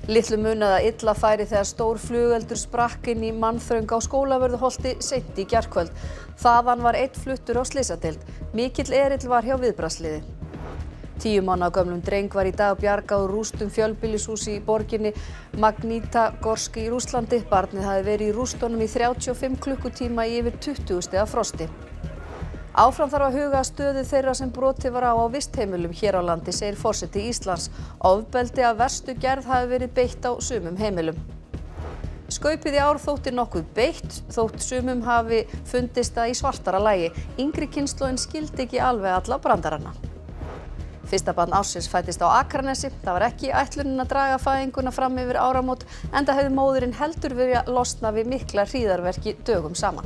Litlu munaði að illa færi þegar stór flugeldur sprakk inn í mannþröng á Skólavörðuholti seint í gærkvöld. Þaðan var einn fluttur á slysadeild. Mikill erill var hjá viðbragðsliði. 10 mánaða gömlum dreng var í dag bjargað úr rústum fjölbýlishúsi í borginni Magnitagorsk í Rússlandi. Barnið hafði verið í rústunum í 35 klukkutíma í yfir 20 stiga frosti. Áfram þarf að huga að stöðu þeirra sem brotið var á vistheimilum hér á landi, segir forseti Íslands. Ofbeldi af verstu gerð hafi verið beitt á sumum heimilum. Skaupið í ár þótti nokkuð beitt, þótt sumum hafi fundist það í svartara lagi. Yngri kynslóðin skildi ekki alveg alla brandarana. Fyrsta barn ársins fæddist á Akranesi. Það var ekki ætlunin að draga fæðinguna fram yfir áramót, enda hefði móðirin heldur verið að losna við mikla hríðarverki dögum saman.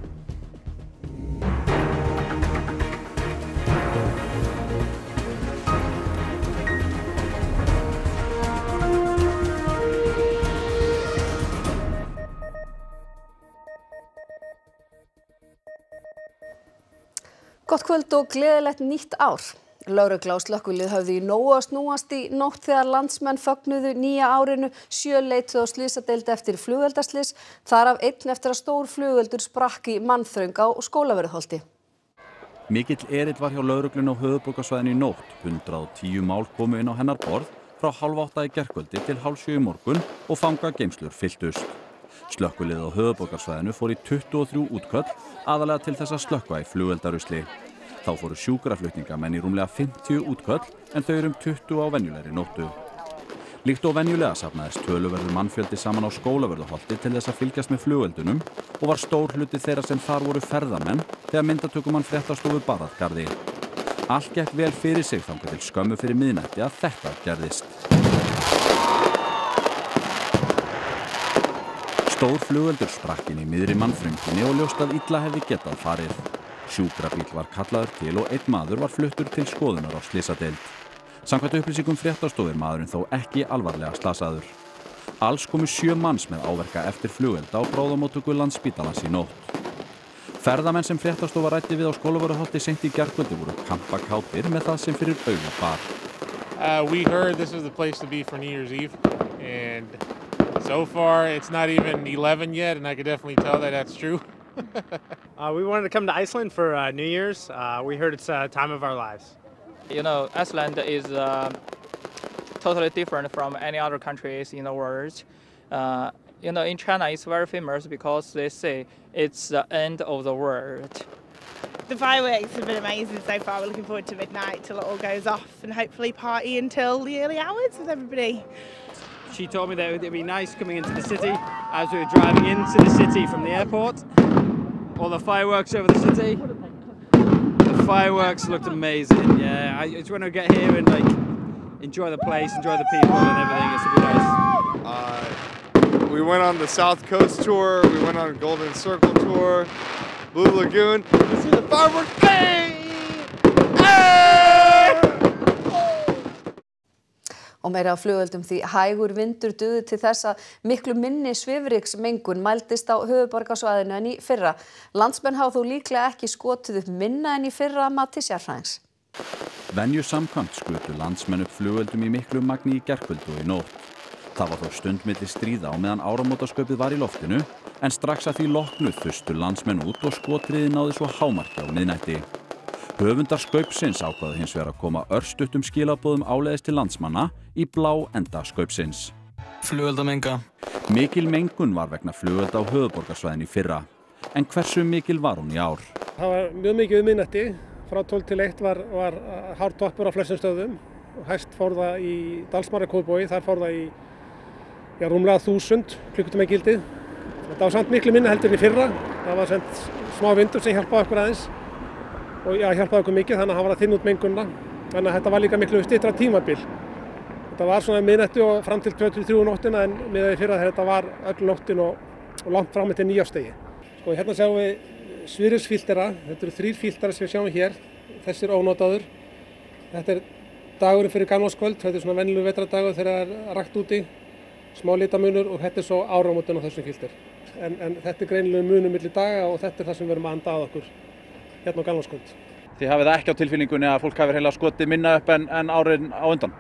Gott kvöld og gleðilegt nýtt ár. Lögregla og slökkvilið höfðu í nógu að snúast í nótt þegar landsmenn fögnuðu nýja árinu. 7 leituðu á slysadeild eftir flugeldaslys, þar af einn eftir að stór flugeldur sprakk í mannþröng á Skólavörðuholti. Mikill erill var hjá lögreglunni á höfuðborgarsvæðinu í nótt. 110 mál komu inn á hennar borð frá 7:30 í gærkvöldi til 6:30 í morgun og fangageymslur fylltust. Slökkvilið á höfuðborgarsvæðinu fór í 23 útköll, aðalega til þess að slökkva í flugeldarusli. Þá fóru sjúkraflutningamenn í rúmlega 50 útköll en þau eru 20 á venjulegri nóttu. Líkt og venjulega safnaðist töluverður mannfjöldi saman á Skólavörðuholti til þess að fylgjast með flugeldunum og var stór hluti þeirra sem þar voru ferðamenn þegar myndatökumann fréttastofu bar að garði. Allt gekk vel fyrir sig þangað til skömmu fyrir miðnætti að þetta gerðist. Stór flugeldur sprakk inn í miðri mannþrönginni og ljóst að illa hefði getað farið. Sjúkrabíll var kallaður til og einn maður var fluttur til skoðunar á slysadeild. Samkvæmt upplýsingum fréttastofu er maðurinn þó ekki alvarlega slasaður. Alls komu 7 manns með áverka eftir flugelda á bráðamóttöku Landspítalans í nótt. Ferðamenn sem fréttastofa ræddi við á Skólavörðuholti seint í gærkvöldi voru kampakátir með það sem fyrir auga bar. We heard this was the place to be for New Year's Eve, and so far it's not even 11 yet, and I could definitely tell that that's true. We wanted to come to Iceland for New Year's. We heard it's a time of our lives. You know, Iceland is totally different from any other countries in the world. You know, in China it's very famous because they say it's the end of the world. The fireworks have been amazing so far. We're looking forward to midnight till it all goes off and hopefully party until the early hours with everybody. She told me that it would be nice coming into the city as we were driving into the city from the airport. All the fireworks over the city. The fireworks looked amazing. Yeah, I just want to get here and like enjoy the place, enjoy the people and everything. It's gonna be nice. We went on the South Coast tour. We went on a Golden Circle tour, Blue Lagoon. You see the fireworks? Hey! Og meira af flugeldum því hægur vindur dugði til þess að miklu minni svifryksmengun mældist á höfuðborgarsvæðinu en í fyrra. Landsmenn hafa þó líklega ekki skotið upp minna en í fyrra að mati sérfræðings. Venju samkvæmt skutu landsmenn upp flugeldum í miklu magni í gærkvöldi og í nótt. Það var þó stund milli stríða á meðan áramótaskaupið var í loftinu, en strax að því loknu þustu landsmenn út og skotriði náði svo hámarki á miðnætti. Höfundar skaupsins ákváðu hins vegar að koma örstuttum skilaboðum áleiðis til landsmanna í blá enda skaupsins. Flugeldamenga. Mikil mengun var vegna flugelda á höfuðborgarsvæðinu í fyrra. En hversu mikil var hún í ár? Það var mjög mikið miðnætti. Frá 12 til 1 var hár toppur á flestum stöðum. Hæst fór það í Dalsmára Kópavogi, þar fór það í rúmlega 1000 klukkutíma gildi. Þetta var samt miklu minna heldur en í fyrra. Það var samt smá vindur sem hjálpaði okkur aðeins. Og hjálpaði okkur mikið, þannig að hann var að þynna út mengunina. Þannig að þetta var líka miklu styttra tímabil. Þetta var svona miðnætti og fram til 2-3 nóttina en miðað við fyrra þegar þetta var öll nóttin og langt fram til nýársdegi. Sko hérna sjáum við svifryksfíltera. Þetta eru 3 fíltera sem við sjáum hér. Þessi er ónotaður. Þetta er dagurinn fyrir gamlárskvöld. Þetta er svona venjulegur vetrardagur þegar það er rakt úti. Smá litamunur og þetta er svo áramótin á þessum fílter. En þetta er greinilega munur milli daga og þetta er það sem við erum að anda að okkur hérna á gamlárskvöld. Þið hafið ekki á tilfinningunni að fólk hafi hreinlega skotið minna upp en árin á undan?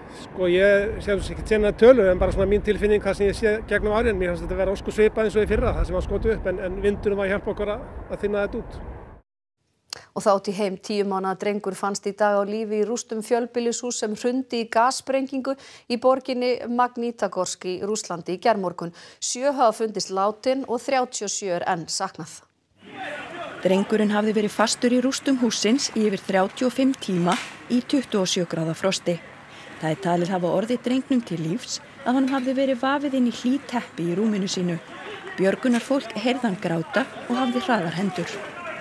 Sko ég sé ekki tjena tölu en bara svona mín tilfinning hvað sem ég sé gegnum árin. Mér finnst þetta vera ósku svipað eins og í fyrra það sem var skotið upp en vindurinn var að hjálpa okkur að þynna þetta út. Og þá út í heim 10 mánaða drengur fannst í dag á lífi í rústum fjölbýlishúss sem hrundi í gassprengingu í borginni Magnítagorsk í Rússlandi í gærmorgun. 7 hafa fundist látin og 37 er enn saknað. Drengurinn hafði verið fastur í rústum hússins í yfir 35 tíma í 27 gráða frosti. Það er talið hafa orðið drengnum til lífs að honum hafði verið vafið inn í hlýtt teppi í rúminu sínu. Björgunarfólk heyrði hann gráta og hafði hraðar hendur.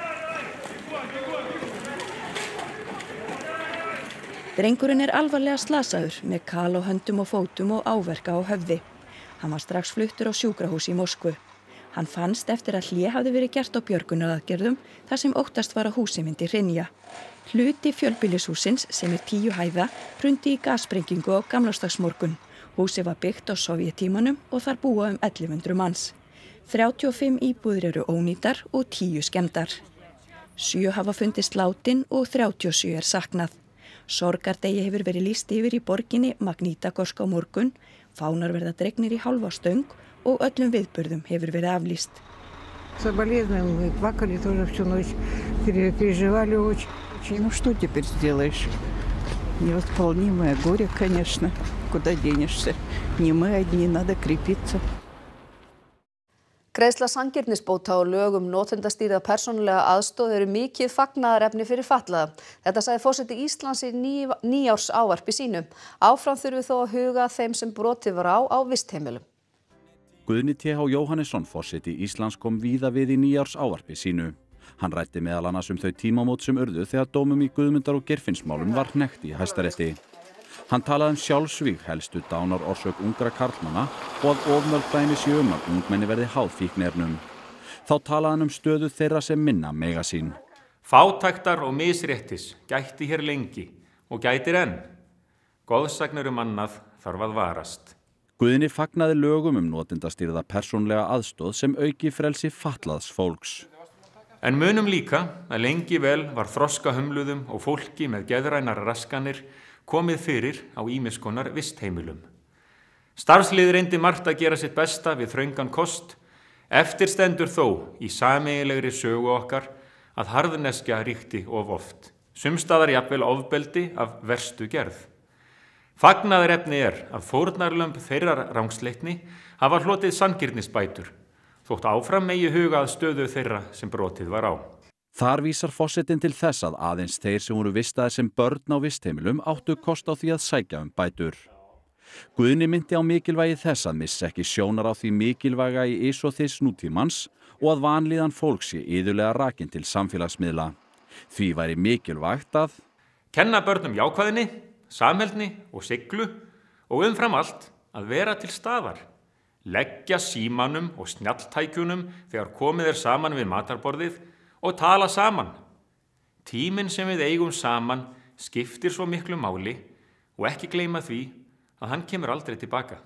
Drengurinn er alvarlega slasaður með kal á höndum og fótum og áverka á höfði. Hann var strax fluttur á sjúkrahús í Moskvu. Hann fannst eftir að hlé hafði verið gert á björgunaraðgerðum þar sem óttast var að húsið myndi hrynja. Hluti fjölbýlishússins sem er 10 hæða hrundi í gassprengingu á gamlársdagsmorgun. Húsið var byggt á Sovéttímanum og þar búa 1100 manns. 35 íbúðir eru ónýtar og 10 skemmdar. 7 hafa fundist látin og 37 er saknað. Sorgardegi hefur verið lýst yfir í borginni Magnítagorsk á morgun, fánar verða dregnir í hálfa stöng og öllum viðburðum hefur verið aflýst. Мы плакали тоже всю ночь, переживали очень. Ну что теперь сделаешь? Невосполнимое горе, конечно. Куда денешься? Не мы одни, надо крепиться. Greiðsla sanngirnisbóta og lög notendastýrða persónulega aðstoð eru mikið fagnaðarefni fyrir fatlaða. Þetta sagði forseti Íslands í nýársávarpi sínu. Áfram þurfi þó að huga að þeim sem brotið var á vistheimilum. Guðni T.H. Jóhannesson forseti Íslands kom víða við í nýársávarpi sínu. Hann ræddi meðal annars þau tímamót sem urðu þegar dómum í Guðmundar- og Geirfinnsmálum var hnekkt í Hæstarétti. Hann talaði sjálfsvíg helstu dánarorsök ungra karlmanna og að of mörg dæmi séu að ungmenni verði háð fíkniefnum. Þá talaði hann stöðu þeirra sem minna mega sín. Fátæktar og misréttis gætti hér lengi og gætir enn. Goðsagnir annað þarf að varast. Guðni fagnaði lögum notendastýrða persónulega aðstoð sem auki frelsi fatlaðs fólks. En munum líka að lengi vel var þroskahömluðum og fólki með geðrænar raskanir komið fyrir á ýmiss konar vistheimilum. Starfslið reyndi margt að gera sitt besta við þröngan kost. Eftir stendur þó í sameiginlegri sögu okkar að harðneskja ríkti of oft. Sumstaðar jafnvel ofbeldi af verstu gerð. Fagnaðarefni að fórnarlömb þeirrar rangsleitni hafa hlotið sanngirnisbætur, þótt áfram megi huga að stöðu þeirra sem brotið var á. Þar vísar forsetinn til þess að aðeins þeir sem voru vistaðir sem börn á vistheimilum áttu kost á því að sækja bætur. Guðni myndi á mikilvægi þess að missa ekki sjónar á því mikilvæga í ís og þess nútímans og að vanlíðan fólks sé iðulega rakin til samfélagsmiðla. Því væri mikilvægt að kenna börnum jákvæðni, samheldni og siglu og umfram allt að vera til staðar. Leggja símanum og snjalltækjunum þegar komið saman við matarborðið og tala saman. Tíminn sem við eigum saman skiptir svo miklu máli og ekki gleyma því að hann kemur aldrei tilbaka.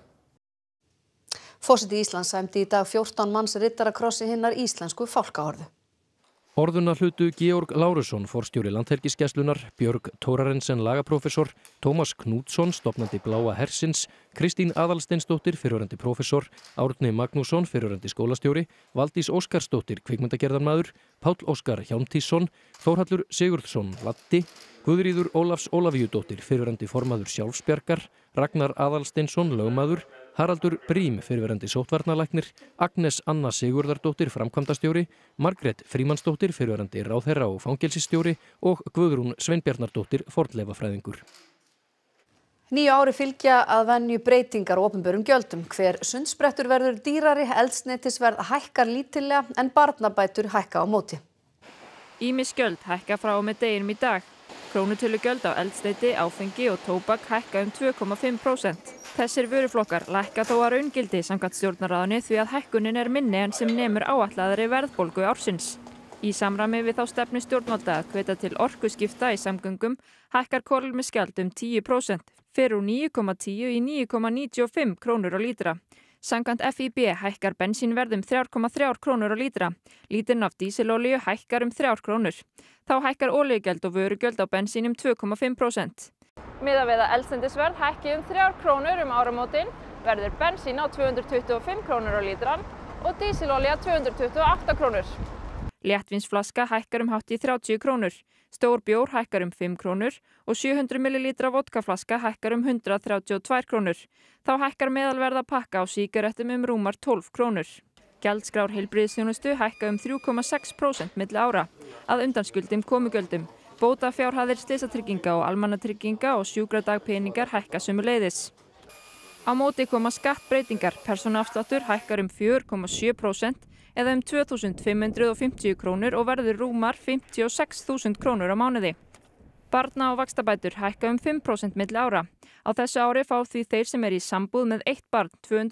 Forseti Íslands sæmdi í dag 14 manns riddarakrossi hinnar íslensku fálkaorðu. Orðuna hlutu Georg Lárusson, forstjóri Landhelgisgæslunnar, Björg Thorarensen lagaprófessor, Tómas Knútsson, stofnandi Bláa hersins, Kristín Aðalsteinsdóttir, fyrrverandi prófessor, Árni Magnússon, fyrrverandi skólastjóri, Valdís Óskarsdóttir, kvikmyndagerðarmaður, Páll Óskar Hjálmtísson, Þórhallur Sigurðsson, Laddi, Guðríður Ólafs Ólafíudóttir, fyrrverandi formaður Sjálfsbjargar, Ragnar Aðalsteinsson, lögmaður, Haraldur Brím, fyrrverandi sóttvarnalæknir, Agnes Anna Sigurðardóttir, framkvæmdastjóri, Margrét Frímannsdóttir, fyrrverandi ráðherra og fangelsisstjóri og Guðrún Sveinbjarnardóttir, fornleifafræðingur. Nýju ári fylgja að venju breytingar á opinberum gjöldum. Hver sundsprettur verður dýrari, eldsneytisverð hækkar lítillega en barnabætur hækka á móti. Ýmis gjöld hækka frá og með deginum í dag. Krónutölugjöld á eldsneyti, áfengi og tóbak hækka 2,5%. Þessir vöruflokkar lækka þó að raungildi samkvæmt stjórnarráðinu því að hækkunin minni en sem nemur áætlaðri verðbólgu ársins. Í samræmi við þá stefnu stjórnvalda að hvetja til orkuskipta í samgöngum hækkar kolefnisgjald 10%, fer úr 9,10 í 9,95 krónur á lítra. Samkvæmt FÍB hækkar bensínverð 3,3 krónur á lítra. Lítrinn af dísilolíu hækkar 3 krónur. Þá hækkar olíugjöld og vörugjöld á bensín 2,5%. Miðað við að eldsneytisverð hækki 3 krónur áramótin verður bensín á 225 krónur á lítrann og dísilolía 228 krónur. Léttvínsflaska hækkar hátt í 30 krónur, stór bjór hækkar 5 krónur og 700 millilítra vodkaflaska hækkar 132 krónur. Þá hækkar meðalverð pakka á sígarettum rúmar 12 krónur. Gjaldskrár heilbrigðisþjónustu hækka 3,6% milli ára, að undanskuldum komugjöldum. Bótafjárhæðir slysatrygginga og almannatrygginga og sjúkradagpeningar hækka sömuleiðis. Á móti koma skattbreytingar, persónuafsláttur hækkar 4,7% eða 2.550 krónur og verður rúmar 56.000 krónur á mánuði. Barna- og vaxtabætur hækka 5% milli ára. Á þessu ári fá því þeir sem í sambúð með 1 barn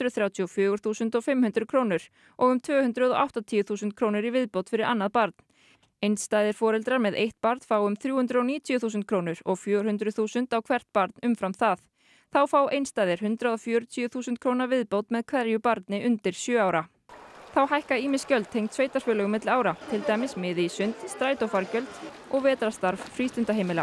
234.500 krónur og 280.000 krónur í viðbót fyrir annað barn. Einstæðir foreldrar með 1 barn fá 390.000 krónur og 400.000 á hvert barn umfram það. Þá fá einstæðir 140.000 króna viðbót með hverju barni undir 7 ára. Þá hækka ýmis gjöld tengd sveitarfélögum milli ára, til dæmis miði í sund, strætófargjöld og vetrarstarf frístundaheimila.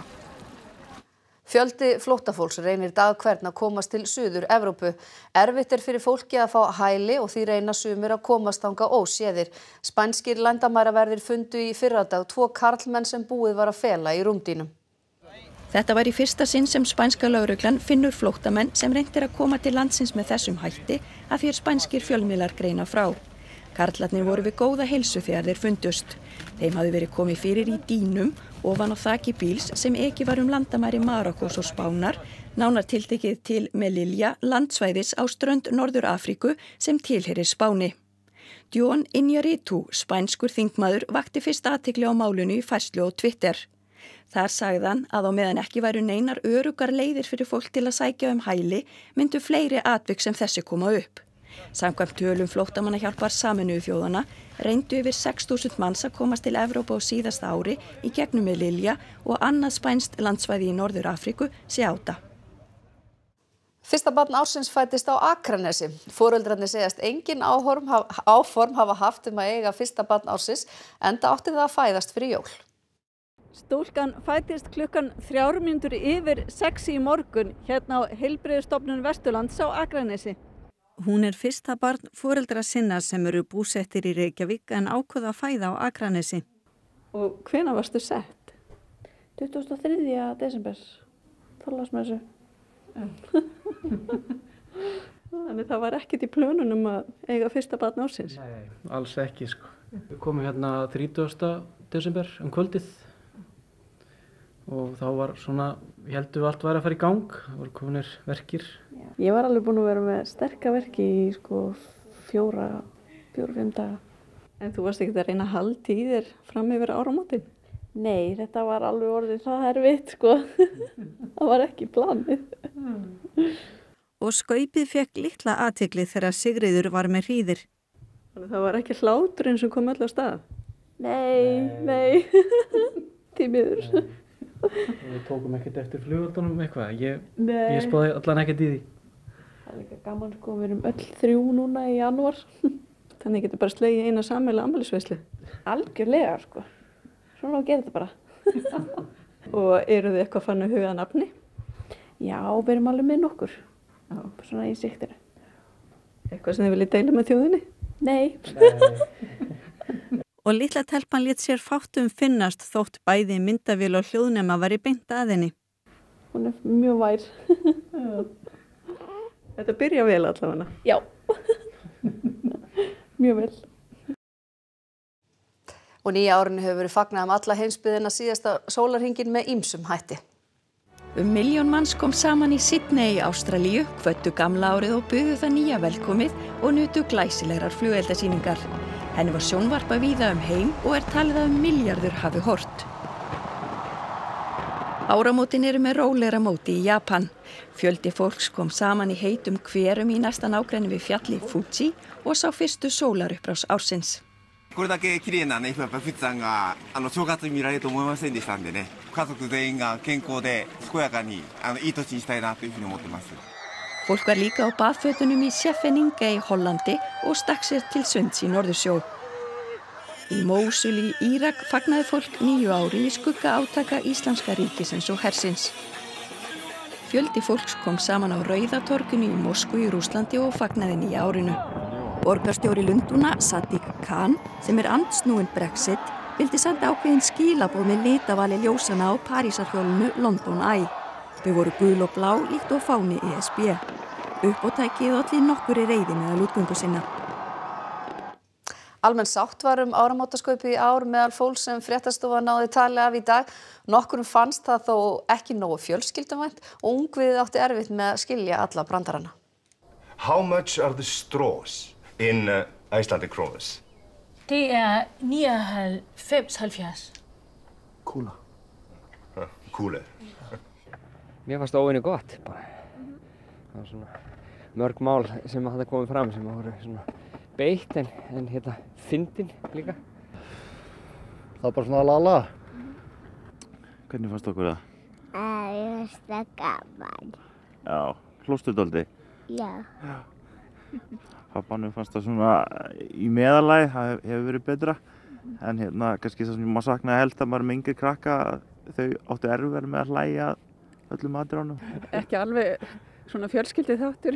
Fjöldi flóttafólks reynir dag hvern að komast til Suður-Evrópu. Erfitt fyrir fólki að fá hæli og því reyna sumir að komast þangað óséðir. Spænskir landamæraverðir fundu í fyrradag 2 karlmenn sem búið var að fela í rúmdýnum. Þetta var í fyrsta sinn sem spænska lögreglan finnur flóttamenn sem reyndir að koma til landsins með þessum hætti að því spænskir fjölmiðlar greina frá. Karlarnir voru við góða heilsu þegar þeir fundust. Þeim hafði verið komið fyrir í dýnum ofan á þaki bíls sem ekið var landamæri Marokkós og Spánar, nánar tiltekið til Melilla, landsvæðis á strönd Norður-Afríku sem tilheyrir Spáni. John Iñárritu, spænskur þingmaður, vakti fyrst athygli á málinu í færslu á Twitter. Þar sagði hann að á meðan ekki væru neinar öruggar leiðir fyrir fólk til að sækja hæli, myndu fleiri atvik sem þessi koma upp. Samkvæmt tölum flóttamannahjálpar Sameinuðu þjóðanna reyndu yfir 6.000 manns að komast til Evrópu á síðasta ári í gegnum Melilla og annað spænskt landsvæði í Norður-Afríku, Ceuta. Fyrsta barn ársins fæddist á Akranesi. Foreldrarnir segjast engin áform hafa haft að eiga fyrsta barn ársins, enda átti það að fæðast fyrir jól. Stúlkan fæddist klukkan 5:03 í morgun hérna á Heilbrigðisstofnun Vesturlands á Akranesi. Hún fyrsta barn foreldra sinna sem eru búsettir í Reykjavík en ákveða að fæða á Akranesi. Og hvenær varstu sett? 23. desember, Þorláksmessu. Þannig það var ekkert í plönunum að eiga fyrsta barn ársins? Nei, alls ekki sko. Við komum hérna 30. desember kvöldið og þá var svona, ég heldum við allt væri að fara í gang, það voru kominir verkir. Ég var alveg búin að vera með sterka verki í sko 4-5 daga. En þú varst ekkert að reyna að halda í þér fram yfir áramótin? Nei, þetta var alveg orðið það erfitt sko. Það var ekki planið. Og skaupið fekk litla athygli þegar Sigríður var með hríðir. Þannig það var ekki hláturinn sem kom öll á stað? Nei. Því miður. Við tókum ekkert eftir flugvöldunum eitthvað, ég spáði allan ekkert í því. Það líka gaman sko, við erum öll 3 núna í janúar. Þannig getur bara slegið eina sameiginlega afmælisveislu. Algjörlega sko, svona að gera þetta bara. Og eru þið eitthvað fann að huga nafni? Já, við erum alveg með nokkur, svona í siktinu. Eitthvað sem þið viljið deila með þjóðinni? Nei. Og litla telpan lét sér fátt finnast þótt bæði myndavél og hljóðnema væri beint að henni. Hún mjög vær. Þetta byrja vel allavega. Já. Mjög vel. Og nýja árinu hefur verið fagnað alla heimsbyggðina síðasta sólarhringinn með ýmsum hætti. 1 milljón manns kom saman í Sydney í Ástralíu, kvöddu gamla árið og buðu það nýja velkomið og nutu glæsilegrar flugeldasýningar. Henni var sjónvarpað víða heim og talið að milljarður hafi hort. Áramótin eru með rólegra móti í Japan. Fjöldi fólks kom saman í heitum hverum í næsta nágrenni við fjalli Fuji og sá fyrstu sólarupprás ársins. これだけ綺麗なね、やっぱ富士山が正月に見られると思いませんでしたんでね、家族全員が健康で健やかにいい年にしたいなというふうに思ってます。 Fólk var líka á baðfötunum í Scheveningen í Hollandi og stakk sér til sunds í Norðursjó. Í Mósul í Írak fagnaði fólk nýju ári í skugga átaka Íslamska ríkisins og hersins. Fjöldi fólks kom saman á Rauðatorginu í Moskvu í Rússlandi og fagnaði nýja árinu. Borgarstjóri Lundúna, Sadiq Khan, sem andsnúinn Brexit, vildi senda ákveðin skilaboð með litavali ljósana á Parísarhjólinu London Eye. Þau voru gul og blá líkt og fáni ESB. Uppátækið olli nokkurri reiði meðal útgöngu sinna. Almenn sátt var áramótaskaupið í ár meðal fólks sem fréttastofa náði tali af í dag. Nokkurum fannst það þó ekki nógu fjölskylduvænt og ungviðið átti erfitt með að skilja alla brandarana. How much are the straws in Icelandic kroners? Det 79,70. Kúla. Kúla. Mér fannst óvenju gott bara. Það var svona mörg mál sem hafði komið fram sem voru svona beitt en fyndin líka. Það var bara svona lala. Hvernig fannst okkur það? Mér fannst það gaman. Já, hlóstu dálítið? Já. Pabbanum fannst það svona í meðalagi, það hefur verið betra. En kannski það sem maður saknaði helst að maður með yngri krakka, þau áttu erfiðara með að hlæja öllum matrónum. Ekki alveg svona fjölskyldið þáttur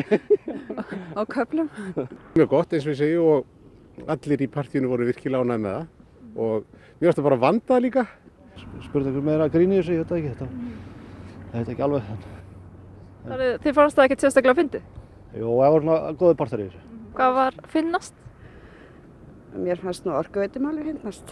á köflum. Mjög gott eins og ég segi og allir í partíinu voru virkilega ánægðir með það og mér varst það bara vandað líka. Spurði ykkur meira að gríni þessu, ég veit ekki, þetta ekki alveg þannig. Þannig þið fannst það ekkert sérstaklega fyndið? Jú, það voru góðir partar í þessu. Hvað var fyndnast? Mér fannst nú orkuveitumálið fyndnast.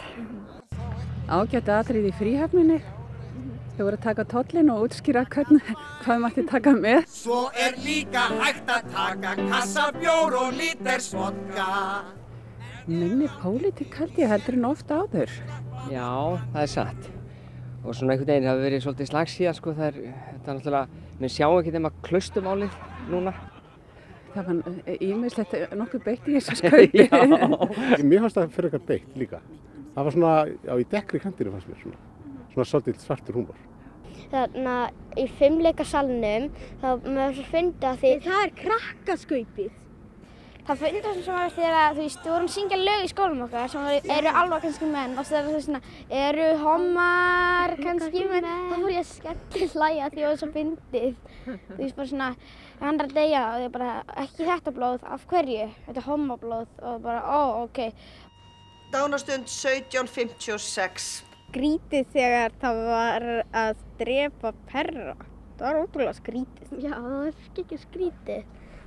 Ágætt atriði í fríhöfninni. Þau voru að taka tollin og útskýra hvað mætti taka með. Svo líka hægt að taka kassabjór og líters vodka. Minni pólitík held ég heldur en oft áður. Já, það satt. Og svona einhvern veginn hafi verið svolítið slagsíða, sko, þetta náttúrulega, við sjáum ekki þeim að klaustumálið núna. Það var ýmislegt nokkuð beitt í þessu skaupi. Mér fannst það fyrir eitthvað beitt líka. Það var svona, já, í dekkri kantinu fannst mér svona svolítið svartur húmor. Þarna í fimleikasalnum, þá maður svo fyndi að því... Það krakkaskaupið. Það fyndi það sem var þegar, þú veist, við vorum að syngja lög í skólanum okkar sem eru alvakanskir menn og það var svona, eru hommar kannski menn, þá fór ég að skellihlæja því það var svo fyndið. Þú veist, bara svona, hann er að deyja og ég bara, ekki þetta blóð, af hverju? Þetta er hommablóð og bara, ok. Dánarstund 17:56. Skrítið þegar það var að drepa perra. Það var ótrúlega skrítið. Já, það var ekki skrítið.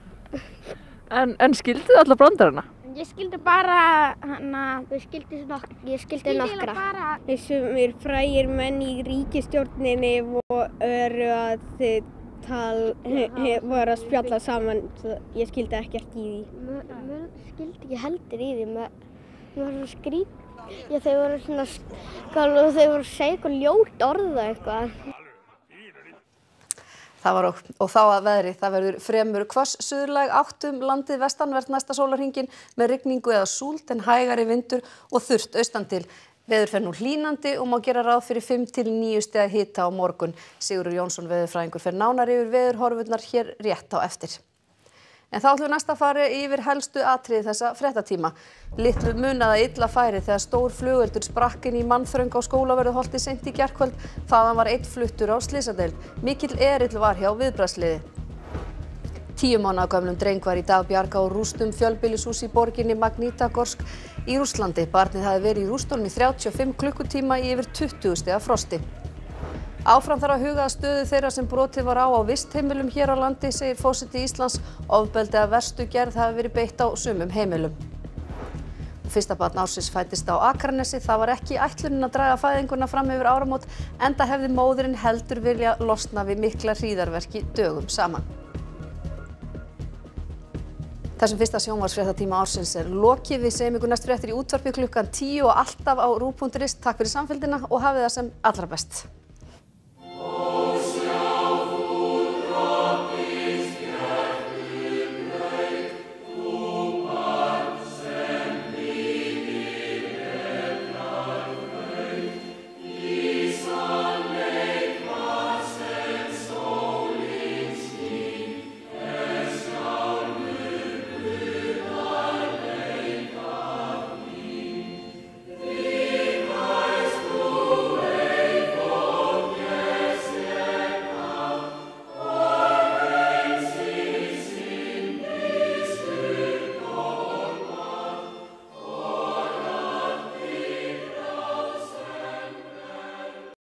En skilduð alla brandarana? Ég skildi bara ég skildi nokkra. Þessumir frægir menn í ríkisstjórninni voru að voru að spjalla saman. Ég skildi ekkert í því. Mér skildi ekki heldur í því. Mér var svo skrítið. Já, þau voru svona, þau voru að segja eitthvað ljótt orð eitthvað. Það var og þá að veðri, það verður fremur hvöss suðlæg átt landið vestanvert næsta sólarhringinn með rigningu eða súld en hægari vindur og þurrt austan til. Veður fer nú hlýnandi og má gera ráð fyrir 5 til 9 stiga hita á morgun. Sigurður Jónsson veðurfræðingur fer nánar yfir veðurhorfurnar hér rétt á eftir. En þá ætlum við næst að fara yfir helstu atriði þessa fréttatíma. Litlu munaði illa færi þegar stór flugveldur sprakk inn í mannþröng á Skólavörðuholti seint í gærkvöld. Þaðan var einn fluttur á slysadeild. Mikill erill var hjá viðbragðsliði. 10 mánaða gömlum dreng var í dag bjargað úr rústum fjölbýlishúss í borginni Magnitagorsk í Rússlandi. Barnið hafði verið í rústunum í 35 klukkutíma í yfir 20 stiga frosti. Áfram þarf að huga að stöðu þeirra sem brotið var á vistheimilum hér á landi, segir forseti Íslands. Ofbeldi af verstu gerð hafi verið beitt á sumum heimilum. Fyrsta barn ársins fæddist á Akranesi. Það var ekki ætlunin að draga fæðinguna fram yfir áramót, enda hefði móðirin heldur vilja losna við mikla hríðarverki dögum saman. Þessum fyrsta sjónvarpsfréttatíma ársins er lokið. Við segjum ykkur næst fréttir í útvarpi klukkan 10 og alltaf á ruv.is. Takk fyrir samfylgdina og hafið það sem allra best.